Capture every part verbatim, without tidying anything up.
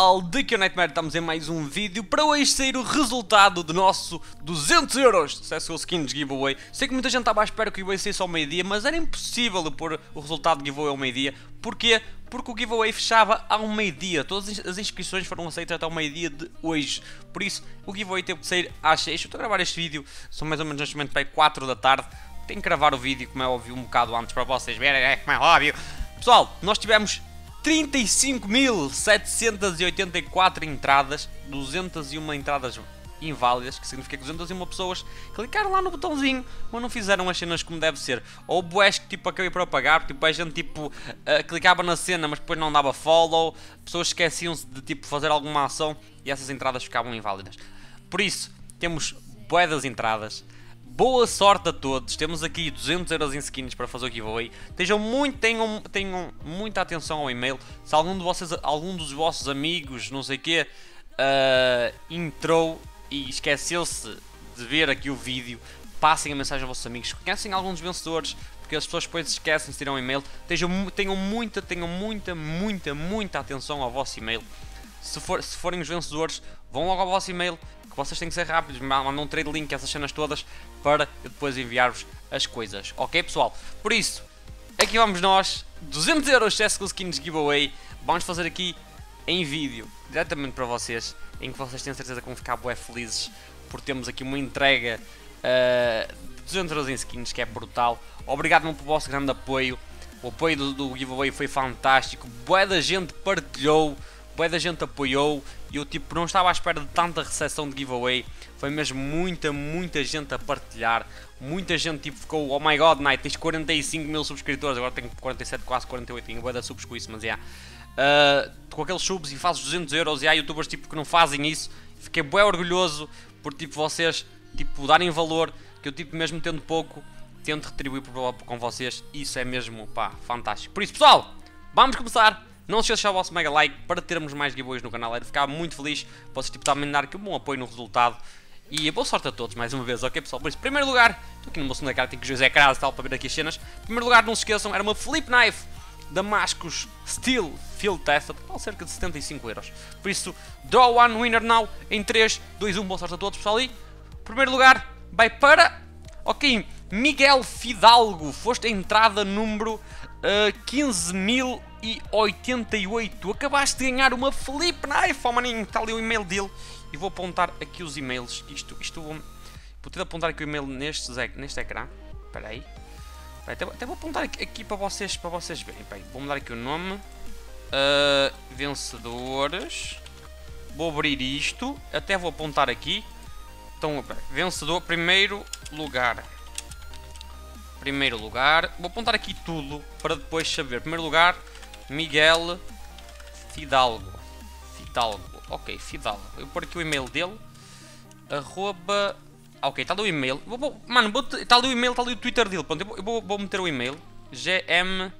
pessoal, daqui é o Nightmare, estamos em mais um vídeo para hoje sair o resultado do nosso duzentos euros C S G O Skins Giveaway. Sei que muita gente estava à espera que o giveaway saísse ao meio-dia, mas era impossível eu pôr o resultado do giveaway ao meio-dia. Porquê? Porque o giveaway fechava ao meio-dia, todas as inscrições foram aceitas até ao meio-dia de hoje. Por isso, o giveaway teve que sair às seis. Eu estou a gravar este vídeo, são mais ou menos neste momento para quatro da tarde. Tenho que gravar o vídeo, como é óbvio, um bocado antes para vocês verem, é como é óbvio. Pessoal, nós tivemos trinta e cinco mil setecentos e oitenta e quatro entradas, duzentas e uma entradas inválidas, que significa que duzentas e uma pessoas clicaram lá no botãozinho, mas não fizeram as cenas como deve ser. Ou boés que tipo acabei por apagar, tipo a gente tipo uh, clicava na cena mas depois não dava follow, pessoas esqueciam-se de tipo fazer alguma ação e essas entradas ficavam inválidas. Por isso, temos bué das entradas. Boa sorte a todos, temos aqui duzentos euros em skins para fazer o giveaway. Tenham, muito, tenham, tenham muita atenção ao e-mail. Se algum, de vocês, algum dos vossos amigos, não sei o quê, uh, entrou e esqueceu-se de ver aqui o vídeo, passem a mensagem aos vossos amigos. Conhecem algum dos vencedores, porque as pessoas depois se esquecem de tirar um e-mail. Tenham, tenham muita, tenham muita, muita, muita atenção ao vosso e-mail. Se, for, se forem os vencedores, vão logo ao vosso e-mail, que vocês têm que ser rápidos, mandam um trade link, essas cenas todas, para eu depois enviar-vos as coisas, ok pessoal? Por isso, aqui vamos nós, duzentos euros C S G O Skins Giveaway, vamos fazer aqui em vídeo, diretamente para vocês, em que vocês têm certeza que vão ficar bué felizes, porque temos aqui uma entrega uh, de duzentos euros em skins, que é brutal. Obrigado pelo vosso grande apoio, o apoio do, do giveaway foi fantástico, bué da gente partilhou, bué da gente apoiou, e eu tipo não estava à espera de tanta recepção de giveaway. Foi mesmo muita, muita gente a partilhar. Muita gente tipo ficou, oh my god Night, tens quarenta e cinco mil subscritores, agora tenho quarenta e sete, quase quarenta e oito, tenho bué da subs com isso, mas é yeah. uh, com aqueles subs e fazes duzentos euros e há youtubers tipo que não fazem isso. Fiquei bué orgulhoso por tipo vocês tipo darem valor, que eu tipo mesmo tendo pouco, tento retribuir por, com vocês. Isso é mesmo pá, fantástico. Por isso pessoal, vamos começar. Não se esqueçam de deixar o vosso mega like para termos mais giveaways no canal. Era ficar muito feliz. Vocês tipo, também dar aqui um bom apoio no resultado. E boa sorte a todos mais uma vez, ok pessoal? Por isso, em primeiro lugar, estou aqui no meu segundo ecrã, tenho que José Cras e tal para ver aqui as cenas. Em primeiro lugar, não se esqueçam, era uma Flip Knife Damascus Steel Field Tested, por cerca de setenta e cinco euros. Por isso, draw one winner now em três, dois, um, boa sorte a todos pessoal. E, em primeiro lugar, vai para, ok, Miguel Fidalgo, foste a entrada número uh, quinze mil e oitenta e oito, acabaste de ganhar uma Flip Knife, oh maninho, está ali o e-mail dele. E vou apontar aqui os e-mails, isto, isto vou, vou ter de apontar aqui o e-mail neste, neste ecrã, espera aí, até, até vou apontar aqui, aqui para vocês, para vocês verem, aí, vou mudar aqui o nome, uh, vencedores, vou abrir isto, até vou apontar aqui, então, vencedor, primeiro lugar, primeiro lugar, vou apontar aqui tudo, para depois saber, primeiro lugar, Miguel Fidalgo, Fidalgo. Ok, Fidalgo. Eu vou pôr aqui o e-mail dele. Arroba... Ok, está ali o e-mail. Vou, vou, mano, está ali o e-mail, está ali o Twitter dele. Pronto, eu vou, vou meter o e-mail. G M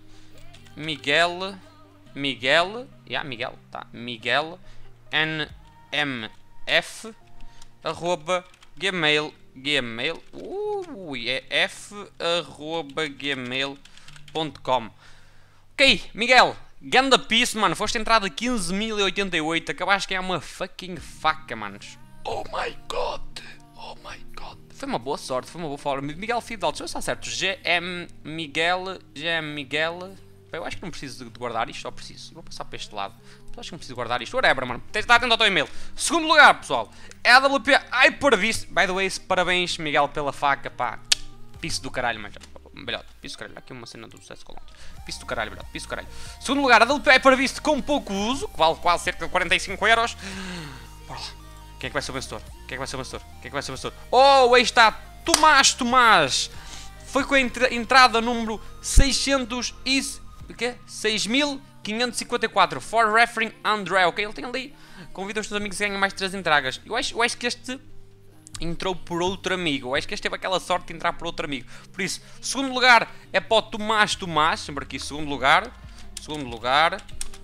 Miguel Miguel yeah, Miguel, tá. Miguel N M F arroba gmail gmail ui, é f arroba gmail ponto com. Ok, Miguel, ganda piece, mano, foste entrada quinze mil e oitenta e oito, acabaste de ganhar uma fucking faca, manos. Oh my god, oh my god. Foi uma boa sorte, foi uma boa forma. Miguel Fidalgo, deixa eu estar certo, G M Miguel, G M Miguel, eu acho que não preciso de guardar isto, só preciso, vou passar para este lado. Eu acho que não preciso guardar isto, whatever, mano, está atento ao teu e-mail. Segundo lugar, pessoal, é a W P Hyperbeast, by the way, parabéns, Miguel, pela faca, pá, piso do caralho, mas... Melhor, piso do caralho, aqui uma cena do sucesso com piso do caralho, melhor, piso do caralho. Segundo lugar, a W P Hyperbeast com pouco uso, que vale quase cerca de quarenta e cinco euros. Bora lá. Quem é que vai ser o vencedor? Quem é que vai ser o vencedor? Quem é que vai ser o vencedor? Oh, aí está, Tomás Tomás. Foi com a entra entrada número seiscentos e... quê? seis mil quinhentos e cinquenta e quatro. For referring André, ok? Ele tem ali, convida os teus amigos a ganhar mais três entregas. Eu acho, eu acho que este... entrou por outro amigo. Eu acho que este teve aquela sorte de entrar por outro amigo. Por isso, segundo lugar é para o Tomás Tomás. Sempre aqui, segundo lugar. Segundo lugar.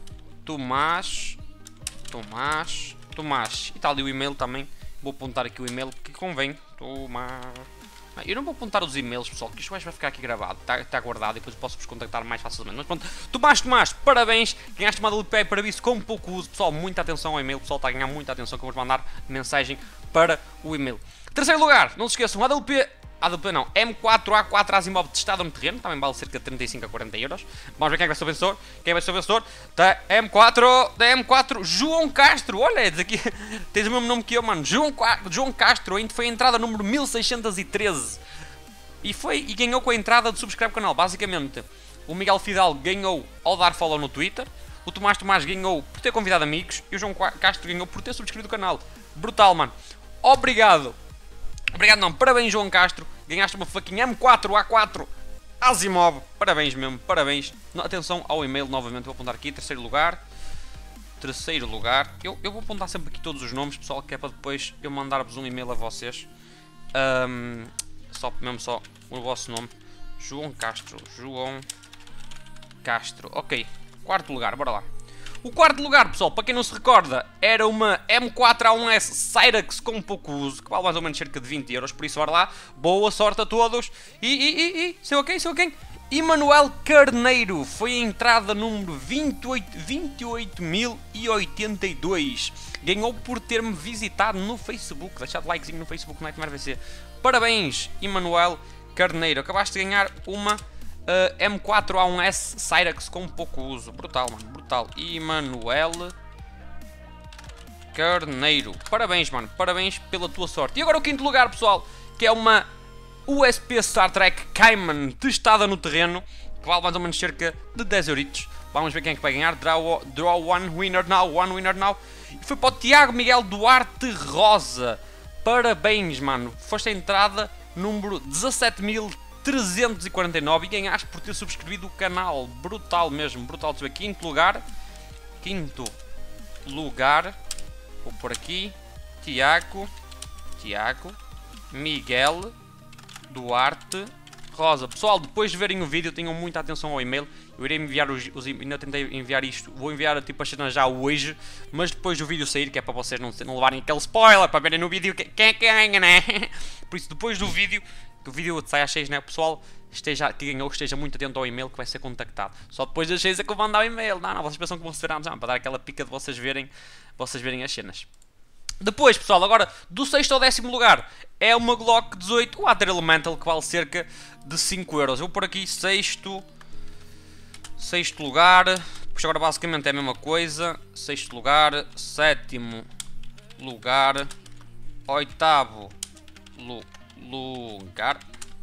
Tomás. Tomás. Tomás. E está ali o e-mail também. Vou apontar aqui o e-mail porque convém. Tomás. Eu não vou apontar os e-mails, pessoal, que isto vai ficar aqui gravado, está, está guardado e depois posso-vos contactar mais facilmente. Mas pronto, Tomás Tomás, parabéns, ganhaste uma A W P para isso com pouco uso. Pessoal, muita atenção ao e-mail, pessoal, está a ganhar muita atenção que eu vou mandar mensagem para o e-mail. Terceiro lugar, não se esqueçam, A W P, A W P não, M quatro A quatro Asimov testado no terreno, também vale cerca de trinta e cinco a quarenta euros. Vamos ver quem é que vai ser o vencedor, quem vai ser o vencedor da M quatro, da M quatro, João Castro, olha, aqui tens o mesmo nome que eu, mano, João, João Castro, foi a entrada número mil seiscentos e treze. E foi e ganhou com a entrada de subscreve o canal. Basicamente, o Miguel Fidal ganhou ao dar follow no Twitter, o Tomás Tomás ganhou por ter convidado amigos e o João Castro ganhou por ter subscrito o canal. Brutal, mano. Obrigado. Obrigado não, parabéns João Castro. Ganhaste uma fucking M quatro A quatro Asimov. Parabéns mesmo, parabéns. Atenção ao e-mail novamente, vou apontar aqui, terceiro lugar. Terceiro lugar. Eu, eu vou apontar sempre aqui todos os nomes, pessoal, que é para depois eu mandar-vos um e-mail a vocês. Um, só, mesmo só o vosso nome. João Castro. João Castro. Ok. Quarto lugar, bora lá. O quarto lugar, pessoal, para quem não se recorda, era uma M quatro A um S Cyrax com pouco uso, que vale mais ou menos cerca de vinte euros, por isso, bora lá. Boa sorte a todos. E, e, e, e, sei ok, sei ok. Emanuel Carneiro foi a entrada número vinte e oito mil e oitenta e dois. Ganhou por ter-me visitado no Facebook. Deixado likezinho no Facebook, Nightmare V C. Parabéns, Emanuel Carneiro. Acabaste de ganhar uma uh, M quatro A um S Cyrax com pouco uso. Brutal, mano, brutal. Emanuel Carneiro. Parabéns, mano. Parabéns pela tua sorte. E agora o quinto lugar, pessoal, que é uma U S P Star Trek Cayman testada no terreno, que vale mais ou menos cerca de dez euritos. Vamos ver quem é que vai ganhar. Draw, draw one winner now, one winner now. E foi para o Tiago Miguel Duarte Rosa. Parabéns, mano. Foste a entrada número dezassete mil trezentos e quarenta e nove e ganhaste por ter subscrevido o canal. Brutal mesmo, brutal de saber. Quinto lugar. Quinto lugar. Vou por aqui. Tiago. Tiago. Miguel Duarte Rosa. Pessoal, depois de verem o vídeo, tenham muita atenção ao e-mail. Eu irei enviar os, os ainda tentei enviar isto. Vou enviar tipo a cena já hoje, mas depois do vídeo sair, que é para vocês não, não levarem aquele spoiler, para verem no vídeo quem é que ganha, né? Por isso, depois do vídeo, que o vídeo sai às seis, né? Pessoal, esteja, que ganhou, esteja muito atento ao e-mail que vai ser contactado. Só depois das seis é que eu vou mandar o e-mail. Não, não, vocês pensam que vão ser antes, não, para dar aquela pica de vocês verem, vocês verem as cenas. Depois, pessoal, agora do sexto ao décimo lugar é uma Glock dezoito Water Elemental que vale cerca de cinco euros. Eu vou por aqui sexto, sexto lugar, depois agora basicamente é a mesma coisa. Sexto lugar, sétimo lugar, oitavo lu lugar,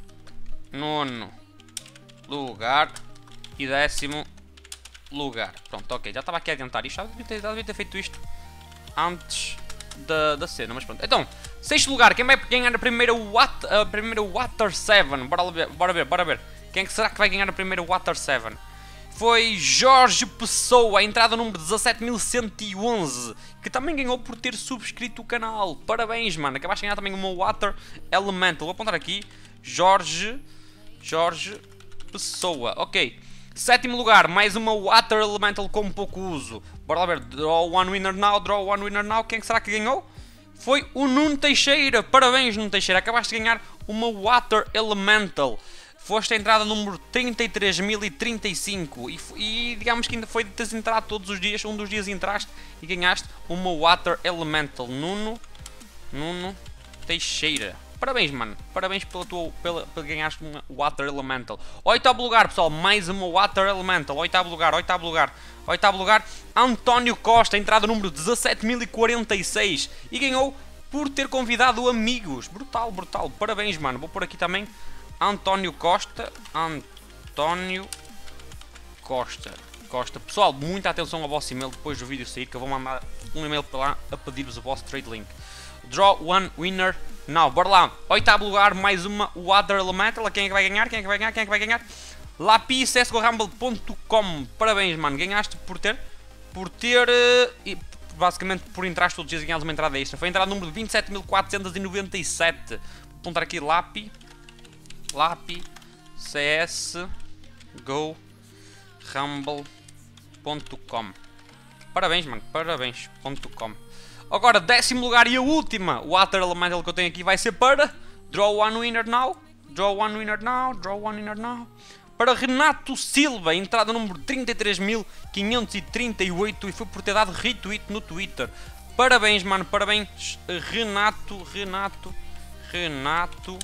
nono lugar e décimo lugar. Pronto, ok, já estava aqui a adiantar isto, já devia ter, já devia ter feito isto antes Da, da cena, mas pronto. Então, sexto lugar, quem vai ganhar a primeira Water, a primeira Water sete? Bora ver, bora ver, bora ver. Quem é que será que vai ganhar a primeira Water sete? Foi Jorge Pessoa, a entrada número dezassete mil cento e onze, que também ganhou por ter subscrito o canal. Parabéns, mano. Acabaste de ganhar também uma Water Elemental. Vou apontar aqui. Jorge, Jorge Pessoa. Ok. Sétimo lugar, mais uma Water Elemental com pouco uso. Bora lá ver, draw one winner now, draw one winner now. Quem é que será que ganhou? Foi o Nuno Teixeira. Parabéns, Nuno Teixeira. Acabaste de ganhar uma Water Elemental. Foste a entrada número trinta e três mil e trinta e cinco. E, e digamos que ainda foi de teres entrado todos os dias. Um dos dias entraste e ganhaste uma Water Elemental. Nuno, Nuno Teixeira. Parabéns, mano. Parabéns pela tua, pela, pela ganhaste uma Water Elemental. Oitavo lugar, pessoal. Mais uma Water Elemental. Oitavo lugar, oitavo lugar. Oitavo lugar, António Costa. Entrada número dezassete mil e quarenta e seis. E ganhou por ter convidado amigos. Brutal, brutal. Parabéns, mano. Vou por aqui também António Costa. António Costa. Costa. Pessoal, muita atenção ao vosso e-mail depois do vídeo sair, que eu vou mandar um e-mail para lá a pedir-vos o vosso trade link. Draw one winner now. Bora lá. Oitavo lugar, mais uma Water Elemental. Quem é que vai ganhar? Quem é que vai ganhar? Quem é que vai ganhar? Lapi C S G O Rumble ponto com. Parabéns, mano. Ganhaste por ter... Por ter... Uh, e, basicamente por entrar todos os dias e ganhares uma entrada extra. Foi a entrada número vinte e sete mil quatrocentos e noventa e sete. Vou apontar aqui Lapi. Lapi C S G O Rumble ponto com. Parabéns, mano. Parabéns. .com. Agora, décimo lugar e a última Water Elemental que eu tenho aqui vai ser para Draw one winner now. Draw one winner now. Draw one winner now. Para Renato Silva, entrada número trinta e três mil quinhentos e trinta e oito e foi por ter dado retweet no Twitter. Parabéns, mano, parabéns, Renato, Renato, Renato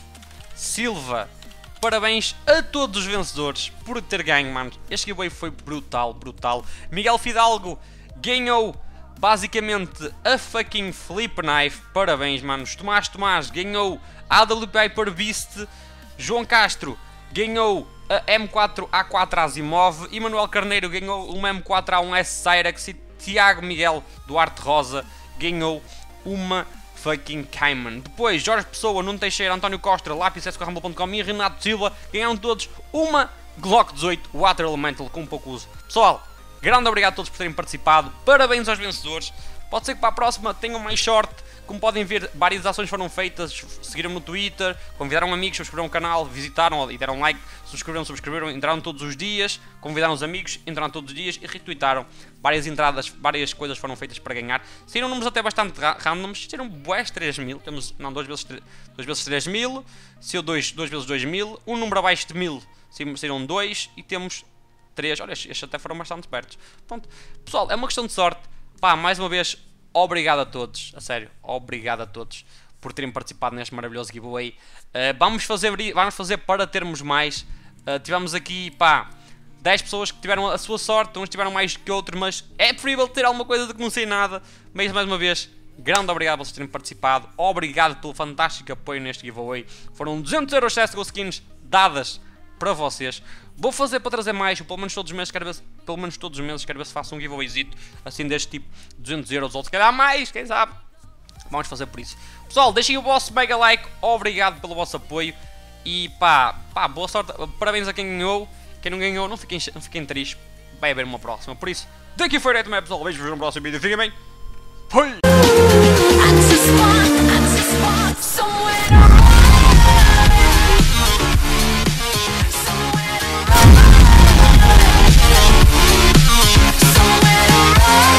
Silva. Parabéns a todos os vencedores por ter ganho, mano. Este giveaway foi brutal, brutal. Miguel Fidalgo ganhou basicamente a fucking Flip Knife. Parabéns, manos. Tomás Tomás ganhou a A W P Hyper Beast. João Castro ganhou a M quatro A quatro Asimov. Emanuel Carneiro ganhou uma M quatro A um S Cyrex. E Tiago Miguel Duarte Rosa ganhou uma fucking Cayman. Depois, Jorge Pessoa, Nuno Teixeira, António Costa, Lápis, S Q Rumble ponto com e Renato Silva ganharam todos uma Glock dezoito Water Elemental com pouco uso. Pessoal, grande obrigado a todos por terem participado. Parabéns aos vencedores. Pode ser que para a próxima tenham mais sorte. Como podem ver, várias ações foram feitas. Seguiram no Twitter, convidaram amigos, subscreveram o canal, visitaram e deram like, subscreveram, subscreveram, entraram todos os dias, convidaram os amigos, entraram todos os dias e retweetaram. Várias entradas, várias coisas foram feitas para ganhar. Saíram números até bastante randoms, saíram bués três mil, temos, não, dois vezes, dois vezes três mil, saiu dois vezes dois mil, um número abaixo de mil, saíram dois e temos três, olha, estes até foram bastante perto. Pronto, pessoal, é uma questão de sorte. Pá, mais uma vez, obrigado a todos, a sério, obrigado a todos por terem participado neste maravilhoso giveaway. Uh, vamos, fazer, vamos fazer para termos mais. Uh, tivemos aqui, pá, dez pessoas que tiveram a sua sorte, uns tiveram mais que outros, mas é preferível ter alguma coisa do que não sei nada. Mas, mais uma vez, grande obrigado por vocês terem participado, obrigado pelo fantástico apoio neste giveaway. Foram duzentos euros de C S G O Skins dadas para vocês. Vou fazer para trazer mais, pelo menos todos os meses, quero ver se, pelo menos todos os meses, quero ver se faço um giveawayzito assim deste tipo, duzentos euros ou se calhar mais, quem sabe. Vamos fazer por isso. Pessoal, deixem o vosso mega like, obrigado pelo vosso apoio e pá, pá, boa sorte, parabéns a quem ganhou. Quem não ganhou, não fiquem, não fiquem tristes, vai haver uma próxima. Por isso, daqui foi direto, pessoal, vejo-vos no próximo vídeo, fiquem bem. Fui!